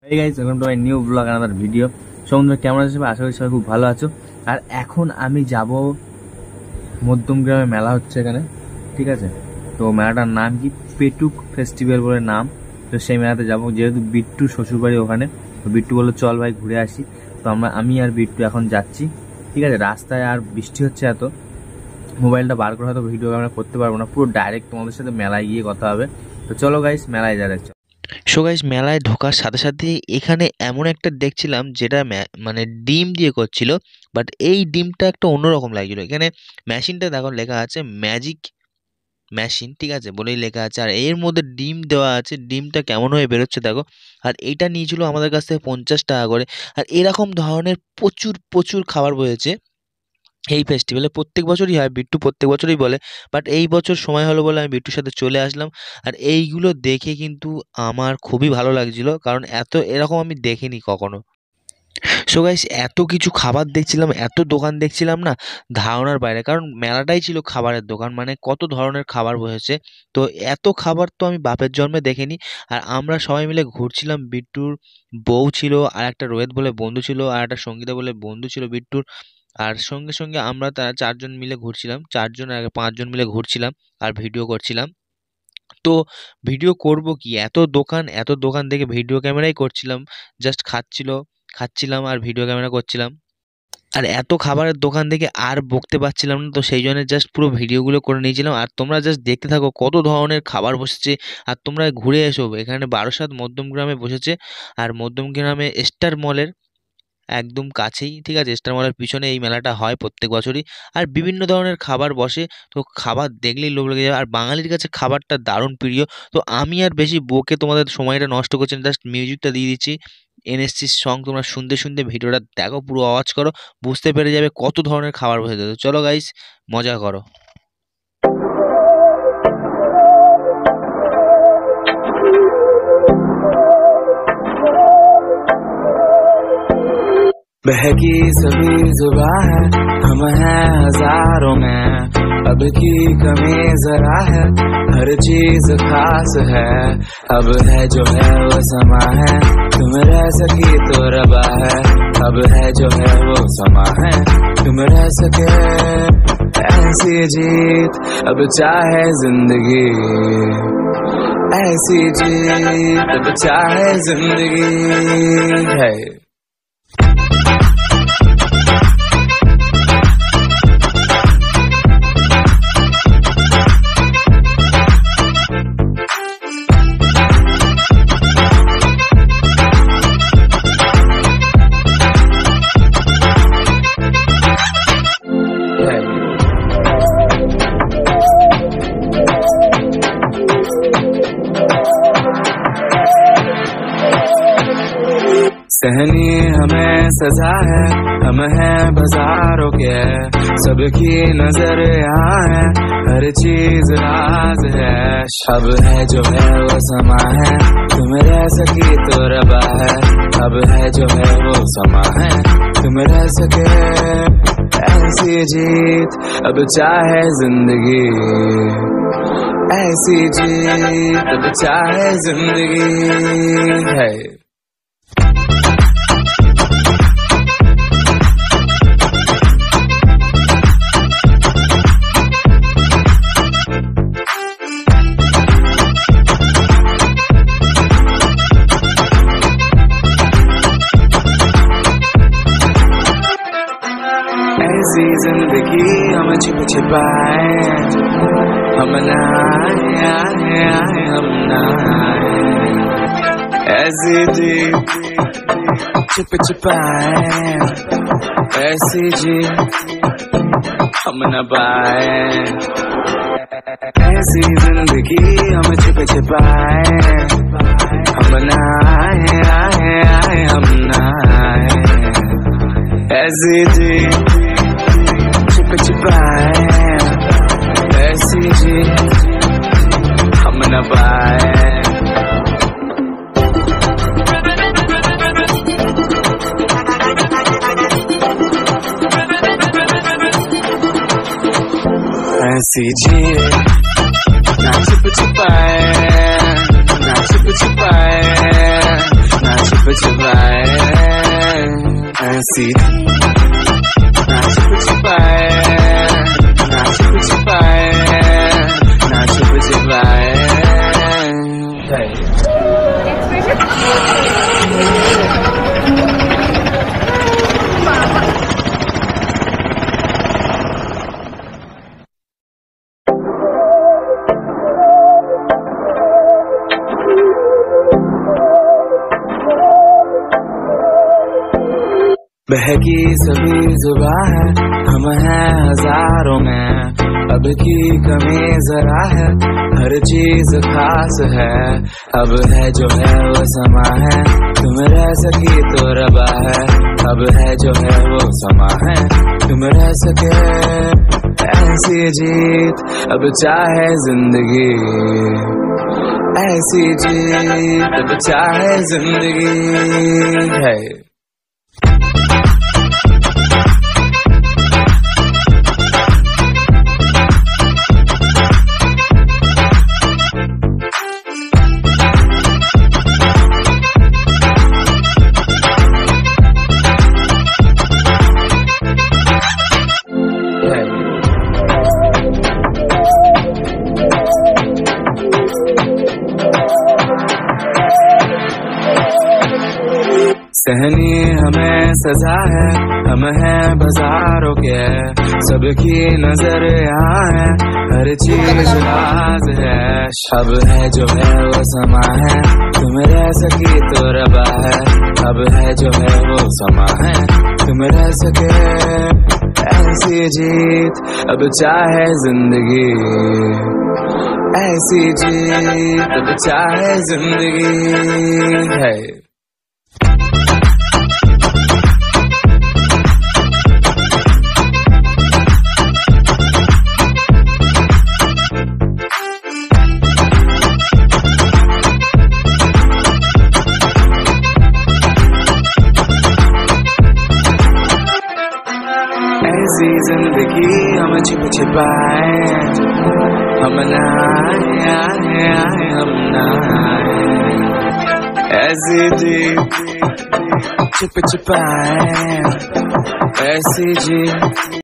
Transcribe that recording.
Hey guys, welcome to my new vlog, another video. তোমরা কেমন আছো? আশা করি সবাই খুব ভালো আছো। আর এখন আমি যাব মধ্যমগ্রামে মেলা হচ্ছে এখানে, ঠিক আছে? তো মেলাটার নাম কি পেটুক ফেস্টিভ্যাল বলে নাম। তো সেই মেলাতে যাব, যেহেতু বিট্টু শ্বশুরবাড়ি ওখানে। তো বিট্টু বললো চল ভাই ঘুরে আসি। তো আমি আর বিট্টু এখন যাচ্ছি, ঠিক আছে? রাস্তায় আর বৃষ্টি হচ্ছে এত, মোবাইলটা বার করে হয়তো ভিডিও ক্যামেরা করতে পারবো না, পুরো ডাইরেক্ট তোমাদের সাথে মেলায় গিয়ে কথা হবে। তো চলো গাইস, মেলায় যাচ্ছে। সো গাইস, মেলায় ঢোকার সাথে সাথে এখানে এমন একটা দেখছিলাম যেটা মানে ডিম দিয়ে করছিল, বাট এই ডিমটা একটা অন্যরকম লাগছিল। এখানে মেশিনটা দেখো লেখা আছে ম্যাজিক মেশিন, ঠিক আছে বলেই লেখা আছে, আর এর মধ্যে ডিম দেওয়া আছে। ডিমটা কেমন হয়ে বেরোচ্ছে দেখো। আর এইটা নিয়েছিল আমাদের কাছ থেকে 50 টাকা করে। আর এরকম ধরনের প্রচুর প্রচুর খাবার বসেছে এই ফেস্টিভ্যালে। প্রত্যেক বছরই হয়, বিট্টু প্রত্যেক বছরই বলে, বাট এই বছর সময় হলো বলে আমি বিট্টুর সাথে চলে আসলাম। আর এইগুলো দেখে কিন্তু আমার খুবই ভালো লাগছিল, কারণ এরকম আমি দেখিনি কখনো। সো গাইস, এত কিছু খাবার দেখছিলাম, এত দোকান দেখছিলাম না, ধারণার বাইরে। কারণ মেলাটাই ছিল খাবারের দোকান, মানে কত ধরনের খাবার বসেছে। তো এত খাবার তো আমি বাপের জন্মে দেখিনি। আর আমরা সবাই মিলে ঘুরছিলাম। বিট্টুর বউ ছিল, আর একটা রোহিত বলে বন্ধু ছিল, আর একটা সঙ্গীতা বলে বন্ধু ছিল বিট্টুর। আর সঙ্গে সঙ্গে আমরা তারা 4 জন মিলে ঘুরছিলাম, 4 জন আগে 5 জন মিলে ঘুরছিলাম আর ভিডিও করছিলাম। তো ভিডিও করব কি, এত দোকান দেখে ভিডিও ক্যামেরাই করছিলাম। জাস্ট খাচ্ছিলাম আর ভিডিও ক্যামেরা করছিলাম। আর এত খাবারের দোকান দেখে আর বকতে পারছিলাম না, তো সেই জন্য জাস্ট পুরো ভিডিওগুলো করে নিয়েছিলাম। আর তোমরা জাস্ট দেখতে থাকো কত ধরনের খাবার বসেছে। আর তোমরা ঘুরে এসো, এখানে বারাসাত মধ্যমগ্রামে বসেছে। আর মধ্যমগ্রামে স্টার মলের একদম কাছেই, ঠিক আছে? স্টার মলের পিছনে এই মেলাটা হয় প্রত্যেক বছরই। আর বিভিন্ন ধরনের খাবার বসে, তো খাবার দেখলেই লোভ লেগে যাবে। আর বাঙালির কাছে খাবারটা দারুণ প্রিয়। তো আমি আর বেশি বকে তোমাদের সময়টা নষ্ট করছি না, জাস্ট মিউজিকটা দিয়ে দিচ্ছি, এনএসসির সং। তোমরা শুনতে শুনতে ভিডিওটা দেখো, পুরো আওয়াজ করো, বুঝতে পেরে যাবে কত ধরনের খাবার বসে। তো চলো গাইস, মজা করো। बहकी सभी जुबां है, हम हैं हजारों में, अब की कमी जरा है, हर चीज खास है। अब है जो है वो समा है, तुम रह सकी तो रबा है। अब है जो है वो समा है, तुम रह सके ऐसी जीत। अब चाहे जिंदगी ऐसी जीत, अब चाहे जिंदगी है। सहनी हमें सजा है, हम हैं बाजारों के, सबकी नजर यहाँ है, हर चीज राज है। अब है जो है वो समा है, तुम रह सकी तो रबा है। अब है जो है वो समा है, तुम रह सके ऐसी जीत। अब चाहे जिंदगी ऐसी जीत, अब चाहे जिंदगी है। ऐसी जिंदगी हम छिप छिपाए, हम ना आए हम ना आए। ऐसी जी छिप छिपाए, ऐसी जी हम न पाए। ऐसी जिंदगी हम छिप छिपाए, हम ना आए हम ना आए। ऐसी जी छिप छिपाए, ऐसी जी हम न पाए। ऐसी जी ना छिप छिपाए, ना छिप छिपाए, ना छिप ऐसी ना छुप छुपाए, ना छुप छुपाए, ना छुप छुपाए। बहकी सभी जुबां है, हम हैं हजारों में, अब की कमी जरा है, हर चीज खास है। अब है जो है वो समा है, तुम रह सकी तो रबा है। अब है जो है वो समा है, तुम रह सके ऐसी जीत, अब चाहे जिंदगी ऐसी जीत, अब चाहे जिंदगी है। सहनी हमें सजा है, हम हैं बाजारों के, सबकी नजर यहाँ है, हर चीज राज है। अब है जो है वो समा है, तुम रह सकी तो रबा है। अब है जो है वो समा है, तुम रह सके ऐसी जीत, अब चाहे जिंदगी ऐसी जीत, अब चाहे जिंदगी है। ऐसी जिंदगी हम छुप छुपाए, हम नहाए हम नहाए, ऐसी जी छुप छुपाए, ऐसी जी।